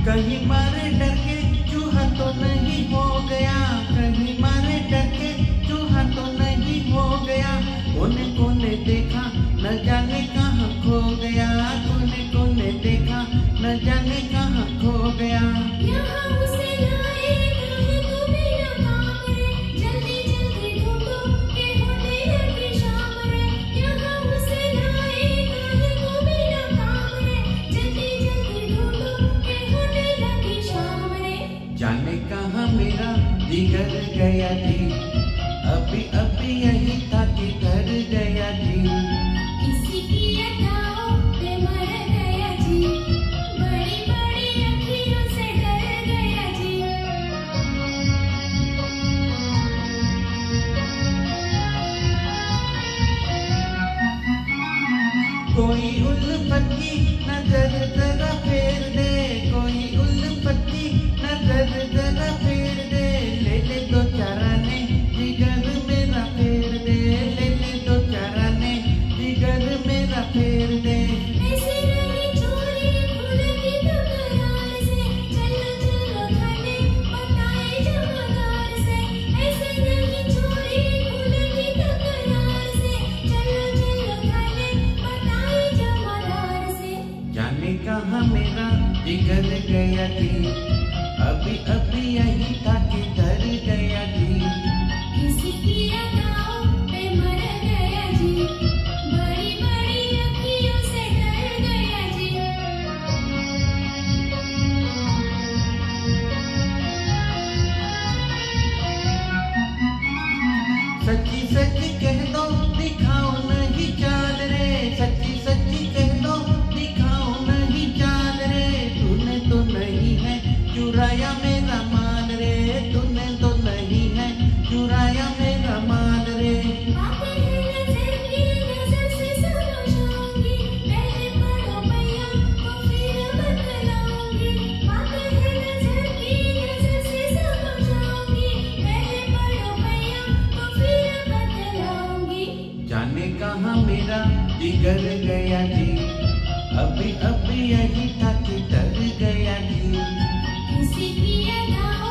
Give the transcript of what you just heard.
कहीं मारे डर के चूहा तो नहीं हो गया, कहीं मारे डर के चूहा तो नहीं हो गया। कोने कोने देखा न जाने कहाँ खो गया, कोने कोने देखा न जाने कहाँ खो गया। यहाँ उसे लाए कहीं तो बिना काम रे, जल्दी जल्दी ढूंढो के होने लगी शाम रे। यहाँ उसे लाए कहीं तो बिना काम रे, जल्दी जल्दी ढूंढो के होने लगी शाम रे। जाने कहाँ मेरा जिगर गया जी, अभी अभी यही था किधर गया जी। किसी की अदाओं पे मर गया जी, बड़ी बड़ी अखियों से डर गया जी। कोई उल्फत की नजर जरा फेर दे, कोई उल्फत की नजर जरा फेर दे। ले ले दो चाराने जिगर मेरा फेर दे, ले ले दो चाराने जिगर मेरा फेर दे। ऐसे नहीं चोरी खुलती तकरार से, चलो चलो खाने बताए जमादार से। ऐसे नहीं चोरी खुलती तकरार से, चलो चलो खाने बताए जमादार से। जाने कहाँ मेरा जिगर गया जी, अभी अभी यही था किधर गया जी। किसी की अदाओं पे मर गया जी, बड़ी बड़ी अखियों से डर गया जी। सच्ची सच्ची कह दो दिखाओ नहीं चाल रे, सच्ची सच्ची कह दो दिखाओ नहीं चाल रे। तूने तो नहीं है चुराया मेरा माल रे, तूने तो नहीं है चुराया मेरा माल रे। बातें हैं नजर की नजर से समझाऊंगी, पहले पढ़ो भैया तो फिर बतलाऊंगी। बातें हैं नजर की नजर से समझाऊंगी, पहले पढ़ो भैया तो फिर बतलाऊंगी। जाने कहाँ मेरा जिगर गया जी, अभी अभी यही था किधर गया जी। किसी की अदा